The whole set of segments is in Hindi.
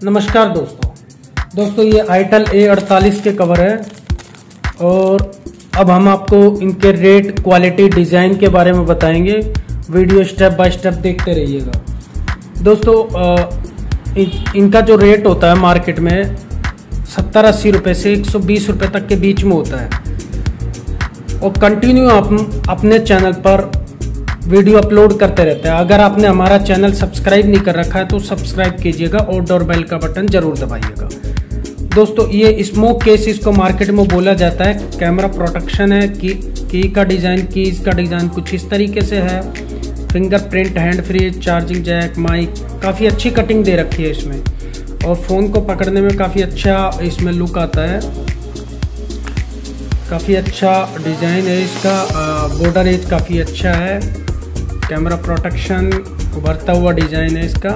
नमस्कार दोस्तों ये आइटल A48 के कवर है और अब हम आपको इनके रेट, क्वालिटी, डिजाइन के बारे में बताएंगे। वीडियो स्टेप बाय स्टेप देखते रहिएगा। दोस्तों इनका जो रेट होता है मार्केट में 70-80 रुपये से 120 रुपये तक के बीच में होता है और कंटिन्यू हम अपने चैनल पर वीडियो अपलोड करते रहते हैं। अगर आपने हमारा चैनल सब्सक्राइब नहीं कर रखा है तो सब्सक्राइब कीजिएगा और डोर बेल का बटन जरूर दबाइएगा। दोस्तों ये स्मोक केस इसको मार्केट में बोला जाता है। कैमरा प्रोटेक्शन है, की का डिज़ाइन, कीज का डिज़ाइन कुछ इस तरीके से है। Fingerprint, hand free, charging jack, mic, काफ़ी अच्छी कटिंग दे रखी है इसमें और फ़ोन को पकड़ने में काफ़ी अच्छा इसमें लुक आता है। काफ़ी अच्छा डिज़ाइन है इसका। बॉर्डर एज काफ़ी अच्छा है। कैमरा प्रोटेक्शन, उभरता हुआ डिज़ाइन है इसका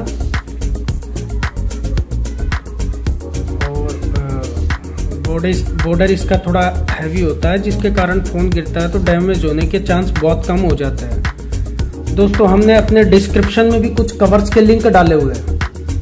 और बॉर्डर इसका थोड़ा हैवी होता है जिसके कारण फ़ोन गिरता है तो डैमेज होने के चांस बहुत कम हो जाते हैं। दोस्तों हमने अपने डिस्क्रिप्शन में भी कुछ कवर्स के लिंक डाले हुए हैं।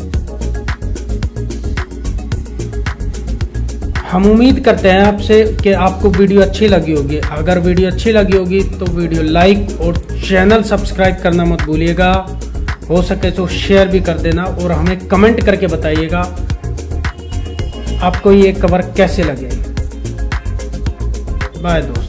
हम उम्मीद करते हैं आपसे कि आपको वीडियो अच्छी लगी होगी। अगर वीडियो अच्छी लगी होगी तो वीडियो लाइक और चैनल सब्सक्राइब करना मत भूलिएगा। हो सके तो शेयर भी कर देना और हमें कमेंट करके बताइएगा आपको ये कवर कैसे लगे। बाय दोस्तों।